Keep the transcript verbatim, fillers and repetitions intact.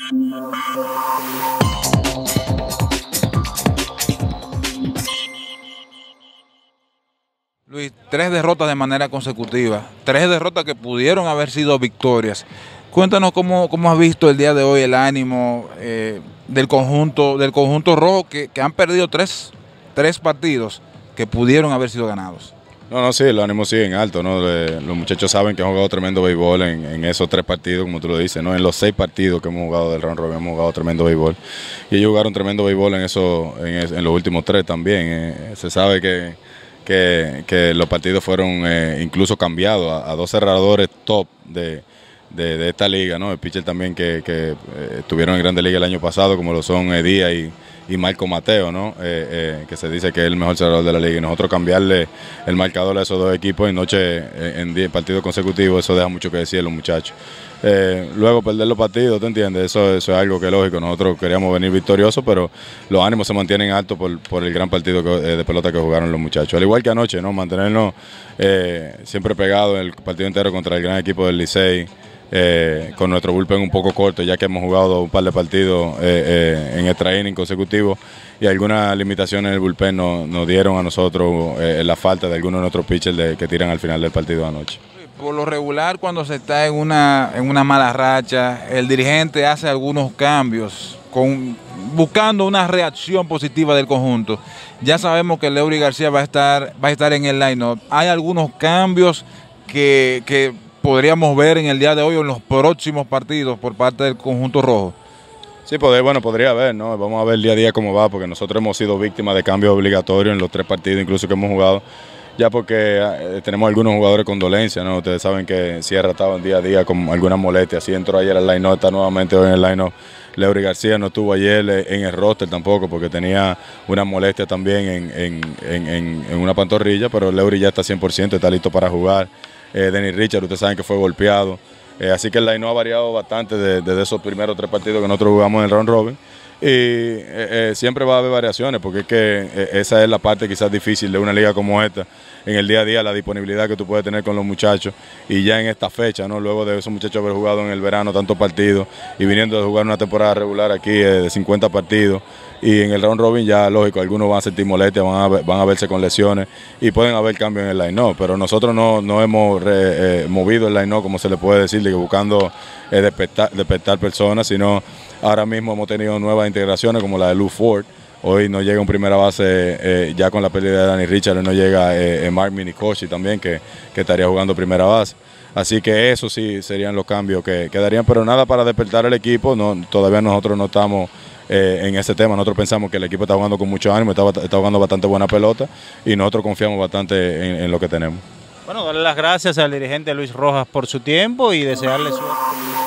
Luis, tres derrotas de manera consecutiva, tres derrotas que pudieron haber sido victorias. Cuéntanos cómo, cómo has visto el día de hoy el ánimo eh, del conjunto del conjunto rojo que, que han perdido tres, tres partidos que pudieron haber sido ganados. No, no, sí, los ánimos siguen altos, ¿no? De, los muchachos saben que han jugado tremendo béisbol en, en esos tres partidos, como tú lo dices, ¿no? En los seis partidos que hemos jugado del round robin hemos jugado tremendo béisbol. Y ellos jugaron tremendo béisbol en, eso, en, es, en los últimos tres también. Eh, se sabe que, que, que los partidos fueron eh, incluso cambiados a, a dos cerradores top de, de, de esta liga, ¿no? El pitcher también que, que eh, estuvieron en Grandes Ligas el año pasado, como lo son eh, Díaz y y Marco Mateo, ¿no? Eh, eh, que se dice que es el mejor cerrador de la liga, y nosotros cambiarle el marcador a esos dos equipos en noche, eh, en diez partidos consecutivos, eso deja mucho que decir a los muchachos. Eh, luego perder los partidos, ¿te entiendes? Eso, eso es algo que es lógico, nosotros queríamos venir victoriosos, pero los ánimos se mantienen altos por, por el gran partido que, eh, de pelota que jugaron los muchachos. Al igual que anoche, ¿no? Mantenernos eh, siempre pegados en el partido entero contra el gran equipo del Licey. Eh, con nuestro bullpen un poco corto, ya que hemos jugado un par de partidos eh, eh, en extra inning consecutivo, y algunas limitaciones en el bullpen nos, nos dieron a nosotros eh, la falta de algunos de nuestros pitchers de, que tiran al final del partido de anoche. Por lo regular, cuando se está en una, en una mala racha, el dirigente hace algunos cambios con, buscando una reacción positiva del conjunto. Ya sabemos que Leury García va a estar, va a estar en el line-up. Hay algunos cambios que, que podríamos ver en el día de hoy o en los próximos partidos por parte del conjunto rojo. Sí, poder, bueno, podría haber, ¿no? Vamos a ver día a día cómo va, porque nosotros hemos sido víctimas de cambios obligatorios en los tres partidos incluso que hemos jugado, ya porque eh, tenemos algunos jugadores con dolencia, ¿no? Ustedes saben que Sierra estaba en día a día con algunas molestias, así entró ayer al line-up, está nuevamente hoy en el line-up. Leury García no estuvo ayer en el roster tampoco porque tenía una molestia también en, en, en, en, en una pantorrilla, pero Leury ya está cien por ciento, está listo para jugar. Eh, Dennis Richard, ustedes saben que fue golpeado, eh, así que el line ha variado bastante desde de, de esos primeros tres partidos que nosotros jugamos en el round robin, y eh, eh, siempre va a haber variaciones, porque es que eh, esa es la parte quizás difícil de una liga como esta, en el día a día, la disponibilidad que tú puedes tener con los muchachos, y ya en esta fecha, ¿no? Luego de esos muchachos haber jugado en el verano tantos partidos, y viniendo de jugar una temporada regular aquí eh, de cincuenta partidos, y en el round robin ya, lógico, algunos van a sentir molestias, van a, van a verse con lesiones y pueden haber cambios en el line-up, pero nosotros no, no hemos re, eh, movido el line-up, como se le puede decir, de que buscando eh, despertar, despertar personas, sino ahora mismo hemos tenido nuevas integraciones como la de Lou Ford. Hoy no llega un primera base eh, ya con la pérdida de Danny Richard, no llega eh, Mark Minicochi también, que, que estaría jugando primera base. Así que eso sí serían los cambios que quedarían, pero nada para despertar el equipo, no, todavía nosotros no estamos eh, en ese tema. Nosotros pensamos que el equipo está jugando con mucho ánimo, está, está jugando bastante buena pelota, y nosotros confiamos bastante en, en lo que tenemos. Bueno, darle las gracias al dirigente Luis Rojas por su tiempo y desearle suerte.